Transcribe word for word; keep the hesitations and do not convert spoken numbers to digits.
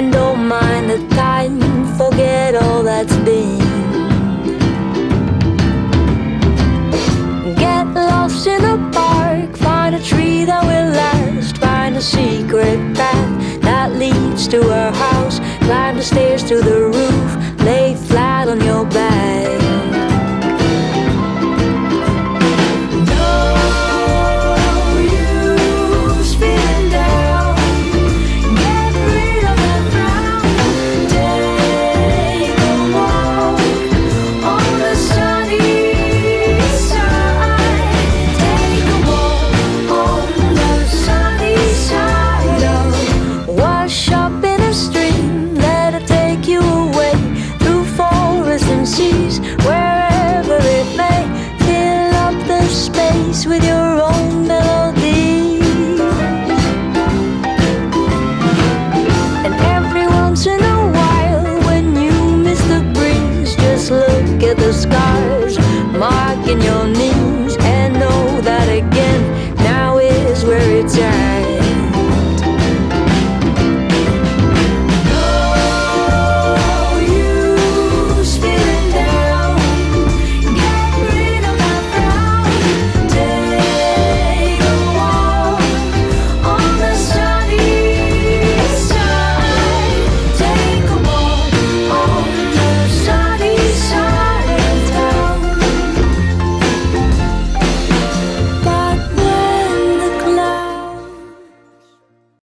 and don't mind the time, forget all that's been. Get lost in a park, find a tree that will last, find a secret path that leads to her house, climb the stairs to the